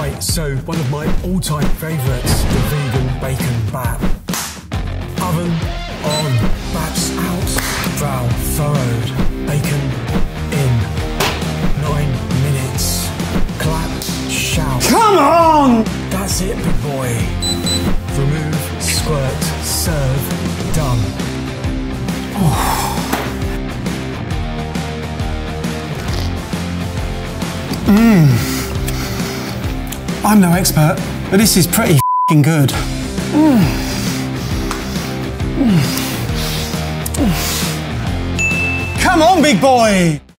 Right, so one of my all-time favourites, the Vegan Bac'n Bap. Oven on, baps out, brow furrowed, bacon in. 9 minutes. Clap, shout. Come on! That's it, big boy. Remove, squirt, serve, done. Oh. I'm no expert, but this is pretty f***ing good. Come on, big boy!